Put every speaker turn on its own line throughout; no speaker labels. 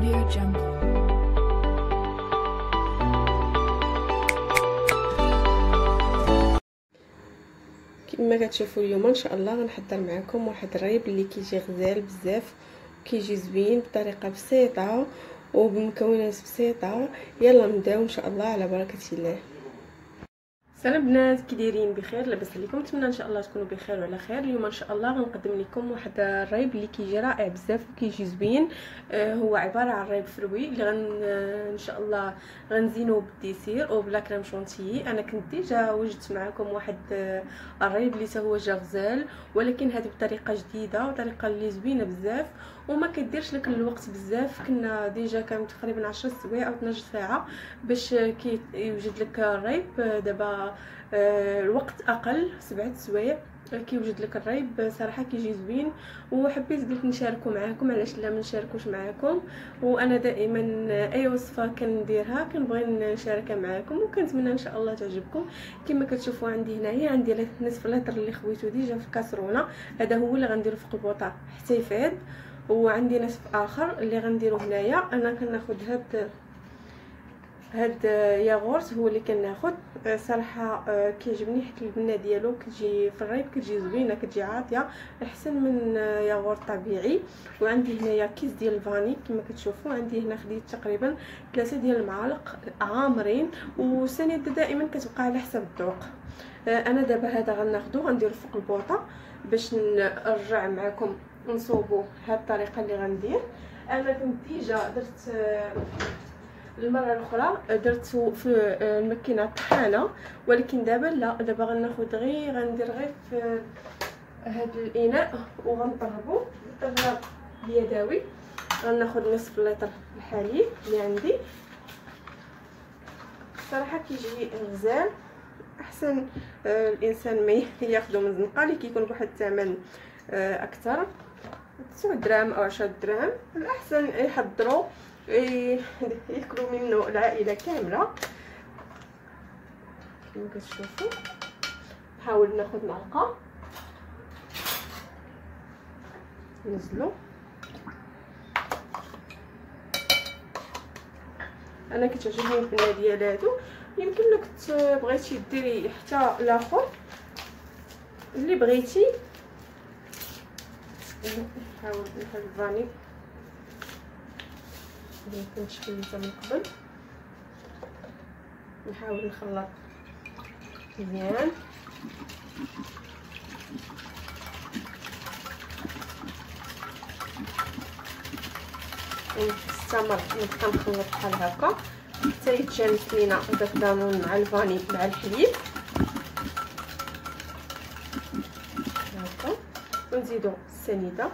Audio Jungle.
كما كتشوفوا اليوم ان شاء الله غنحضر معكم واحد الريب اللي كيجي غزال بزاف وكيجي زوين بطريقه بسيطه وبمكونات بسيطه. يلا نبداو ان شاء الله على بركه الله. سلام بنات، كي دايرين؟ بخير؟ لاباس عليكم؟ نتمنى ان شاء الله تكونوا بخير وعلى خير. اليوم ان شاء الله غنقدم لكم واحد الريب اللي كيجي رائع بزاف وكيجي زوين. هو عباره عن ريب فروي اللي ان شاء الله غنزينوه بالديسير وبلا كريم شونتيي. انا كنت ديجا وجدت معكم واحد الريب اللي هو جا غزال، ولكن هذه بطريقه جديده وطريقه اللي زوينه بزاف وما كديرش لك الوقت بزاف. كنا ديجا كان تقريبا 10 سوايع او 12 ساعه باش كيوجد لك الريب. دابا الوقت اقل، 7 سوايع كيوجد لك الريب. صراحه كيجي زوين وحبيت قلت نشاركو معاكم، علاش لا ما نشاركوش معاكم. وانا دائما اي وصفه كنديرها كنبغي نشاركها معاكم وكنتمنى ان شاء الله تعجبكم. كما كتشوفوا عندي هنايا عندي نصف لتر اللي خويته ديجا في الكاسرونه، هذا هو اللي غنديرو فوق البوطه حتى يفاد. وعندي نصف اخر اللي غنديرو هنايا. انا كناخذ هاد ياغورت هو اللي كناخذ. صراحه كيعجبني حيت البنه ديالو كتجي في الريب كتجي زوينه، كتجي عاطيه احسن من ياغورت طبيعي. وعندي هنايا كيس ديال الفاني كما كتشوفوا. عندي هنا خديت تقريبا 3 ديال المعالق عامرين، والسنيده دائما كتبقى على حسب الذوق. انا دابا هذا غناخذو غنديرو فوق البوطه باش نرجع معكم نصوبوا هاد الطريقه اللي غندير. انا كنت ديجا درت المره الاخرى درت في الماكينه الطحانه، ولكن دابا لا، دابا غناخذ غندير غير في هذا الاناء وغنطربو بالطراب اليدوي. غناخذ نصف لتر الحليب اللي عندي. صراحه كيجي غزال، احسن الانسان ما ياخذو من الزنقه اللي كيكون بواحد الثمن اكثر، 9 دراهم او 10 دراهم. الاحسن يحضروا ياكلوا منه العائله كامله. كما كتشوفوا نحاول ناخذ معلقه نزلو. انا كتعجبني البنه ديالاتو. يمكن لك بغيتي ديري حتى الاخر اللي بغيتي. نحاول نحل الفاني اللي كنت شكلتها من قبل. نحاول نخلط مزيان. ونستمر نبقى نخلط بحال هكا حتى يتجانس لينا داك الدانون مع الفاني مع الحليب هكا. ونزيدو السنيده.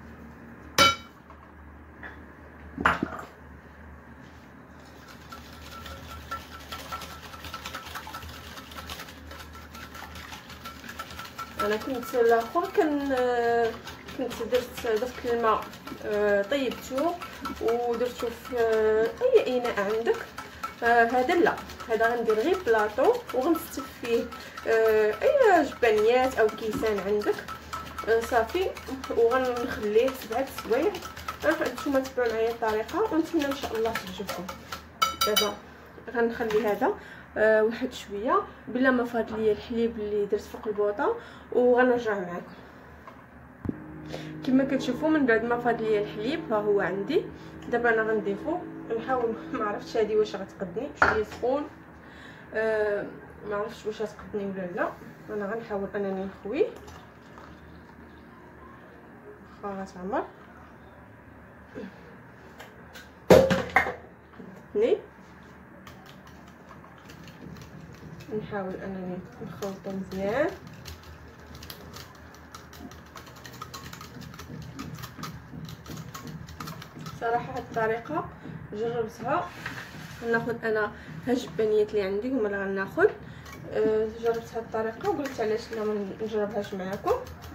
انا كنت الاخر كنت درت الماء طيبته ودرته في اي اناء عندك. هذا لا، هذا غندير غير بلاطو وغنستف فيه اي جبانيات او كيسان عندك صافي. وغنخليه 7 سوايع. نتوما تبعوا معايا الطريقه ونتمنى ان شاء الله تعجبكم. دابا غنخلي هذا واحد شويه بلا ما فاض ليا الحليب اللي درت فوق البوطه وغنرجع معكم. كما كتشوفوا من بعد ما فاض ليا الحليب ها هو عندي. دابا انا غنضيفو. نحاول، ما عرفتش هذه واش غتقدني شويه سخون، ما عرفتش واش غتقدني ولا لا. انا غنحاول انني نخويه واخا غتعمر. قدتني. نحاول انني نخلطو مزيان. صراحه هاد الطريقه جربتها. غناخذ انا هاد الجبانيات اللي عندي هما اللي غناخذ. جربت هاد الطريقه وقلت علاش لا ما نجربهاش معكم.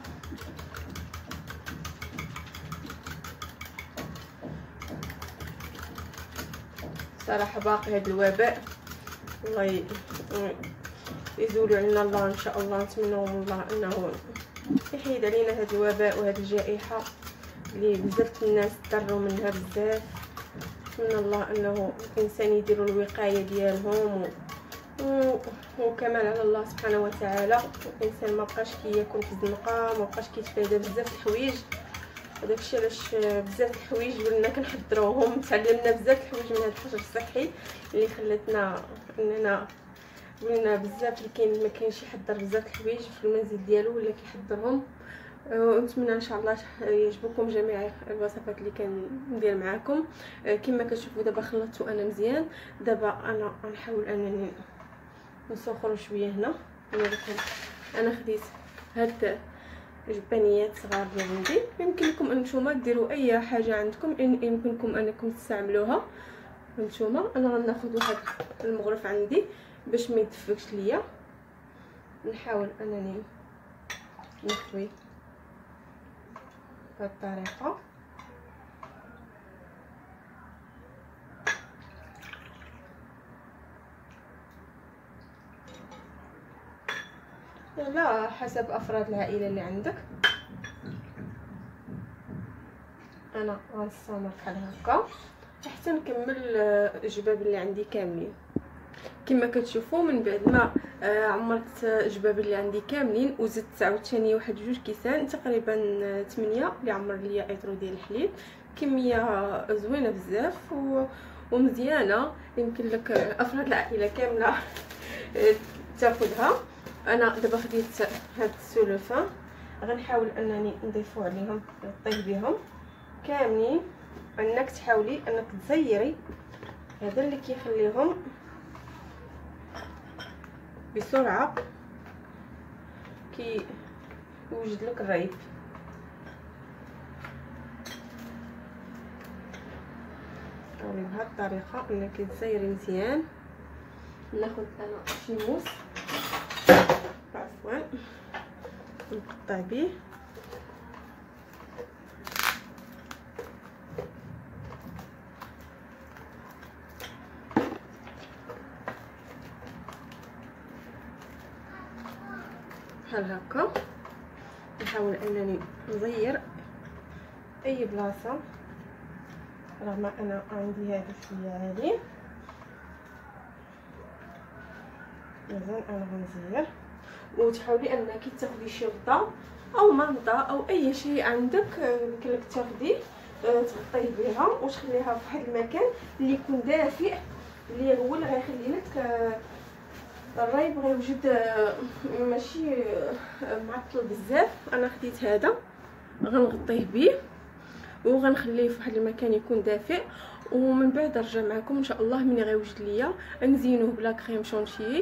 صراحه باقي هاد الوباء الله يزول عنا الله ان شاء الله. نتمنى من الله انه يحيد علينا هاد الوباء وهاد الجائحه اللي بزاف الناس ضروا منها بزاف. نتمنى الله انه الانسان يديروا الوقايه ديالهم وكمان على الله سبحانه وتعالى. الانسان ما بقاش كياكل في الزنقه، ما بقاش كيتفادى بزاف الحوايج. هذاك الشيء علاش بزاف الحوايج ولينا كنحضروهم. تعلمنا بزاف الحوايج من هذا الحجر الصحي اللي خلاتنا اننا ولينا بزاف اللي كاين ما كاينش يحضر بزاف الحوايج في المنزل ديالو ولا كيحضرهم. ونتمنى ان شاء الله يعجبكم جميع الوصفات اللي كندير معاكم. كما كتشوفوا دابا خلطته انا مزيان. دابا انا غنحاول انني نسخر شويه هنا. انا خديت هاد جبانيات صغار اللي عندي. يمكن لكم انتوما ديروا اي حاجه عندكم يمكنكم انكم تستعملوها انتوما. انا غناخذ واحد المغرف عندي باش ما يدفكش ليا. نحاول انني نخوي بهذه الطريقه. لا حسب افراد العائله اللي عندك. انا غنستمر بحال هكا حتى نكمل الجباب اللي عندي كاملين. كما كتشوفوا من بعد ما عمرت الجباب اللي عندي كاملين وزدت عاوتاني واحد جوج كيسان تقريبا 8 اللي عمر ليا ايطرو ديال الحليب. كميه زوينه بزاف ومزيانه. يمكن لك افراد العائله كامله تاخذها. انا دابا خديت هاد السلفه غنحاول انني نضيفو عليهم نطيب بهم كاملين. انك تحاولي انك تزيري هذا اللي كيخليهم بسرعه يوجد لك الريب. حاولي بهذه الطريقه انك تزيري مزيان. ناخذ انا شي موس عفوا نقطع به. بحال هكا نحاول انني نزير اي بلاصه. رغم انا عندي هذا شويه عالي مازال انا غنزير. وتحاولي انك تاخدي شي غطاء او منطه او اي شيء عندك يمكن لك تاخدي تغطيه بها وتخليها في واحد المكان اللي يكون دافئ اللي هو اللي غيخلي لك الريب غيوجد ماشي معطل بزاف. انا خديت هذا غنغطيه به وغنخليه في واحد المكان يكون دافئ. ومن بعد نرجع معكم ان شاء الله ملي غيوجد ليا نزينوه بلا كريم شونتيي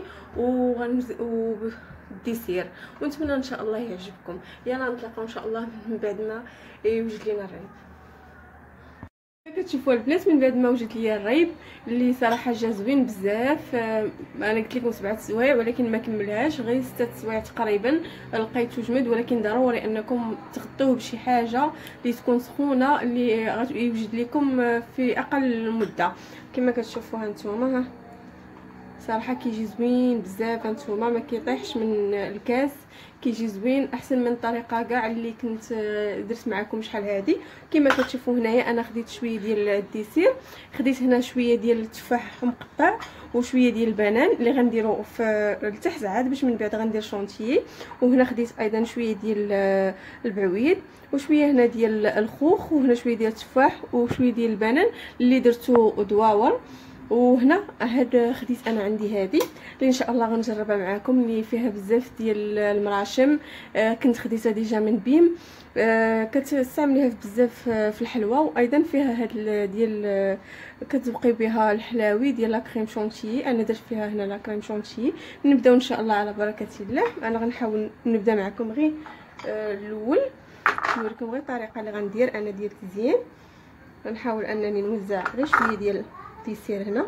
ديسير. ونتمنى ان شاء الله يعجبكم. يلا نتلاقاو ان شاء الله من بعد ما يوجد لينا الريب. كتشوفوا البنات من بعد ما وجد ليا الريب اللي صراحه جا زوين بزاف. انا قلت لكم 7 سوايع ولكن ما كملهاش غير 6 سوايع تقريبا لقيته جمد. ولكن ضروري انكم تغطوه بشي حاجه اللي تكون سخونه اللي غيوجد لكم في اقل مده. كما كتشوفوا هانتوما صراحه كيجي زوين بزاف. هانتوما ما كيطيحش من الكاس كيجي زوين احسن من الطريقه كاع اللي كنت درت معكم شحال هادي. كما كتشوفوا هنايا انا خديت شويه ديال الديسير. خديت هنا شويه ديال التفاح مقطع وشويه ديال البنان اللي غنديرو في لتحت عاد باش من بعد غندير شونتيي. وهنا خديت ايضا شويه ديال البعويد وشويه هنا ديال الخوخ وهنا شويه ديال التفاح وشويه ديال البنان اللي درتو دواور. وهنا هاد خديت انا عندي هذه اللي ان شاء الله غنجربها معكم اللي فيها بزاف ديال المراشم. كنت خديتها ديجا من بيم. كتستعمليها بزاف في الحلوى. وايضا فيها هاد ديال كتذوقي بها الحلاوي ديال لا كريم شونتيي. انا درت فيها هنا لا كريم شونتيي. نبداو ان شاء الله على بركه الله. انا غنحاول نبدا معكم غير الاول نوريكم غير الطريقه اللي غندير انا ديال التزيين. غنحاول انني نوزع غير شويه ديال الديسير هنا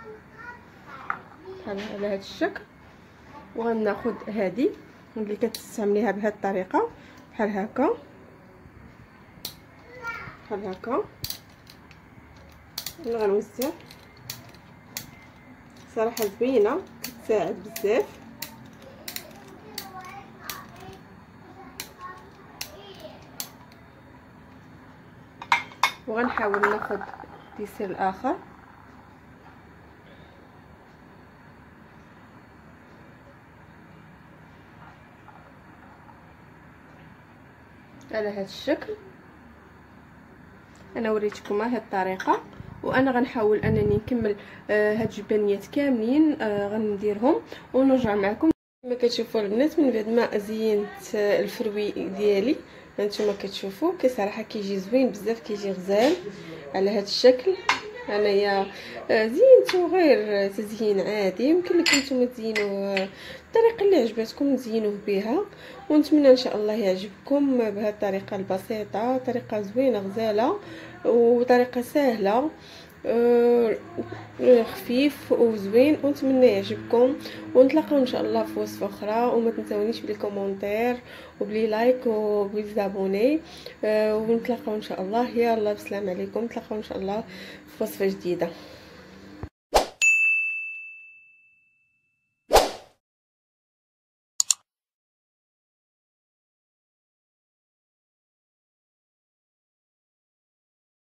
بحال على هذا الشكل. وغناخذ هذه اللي كتستعمليها بهذه الطريقه بحال هكا بحال هكا. اللي غنوزع صراحه زوينه كتساعد بزاف. وغنحاول ناخذ الديسير الاخر. على هذا الشكل انا وريتكم هذه الطريقه، وانا غنحاول انني نكمل هاد الجبنيات كاملين غنديرهم ونرجع معكم. كما كتشوفوا البنات من بعد ما زينت الفروي ديالي هانتوما كتشوفوا صراحه كيجي زوين بزاف، كيجي غزال على هذا الشكل. انايا زينتو غير تزيين عادي، يمكن لكم نتوما تزينوه الطريقه اللي عجبتكم تزينوه بها، ونتمنى ان شاء الله يعجبكم بهذه الطريقه البسيطه، طريقه زوينه غزاله وطريقه سهله خفيف وزوين، ونتمنى يعجبكم. ونتلاقاو ان شاء الله في وصفه اخرى، وما تنساونيش بلي كومونتير وبلي لايك وبلي زابوني، ونتلاقاو ان شاء الله. يلا بسلام عليكم، نتلاقاو ان شاء الله في وصفه جديده.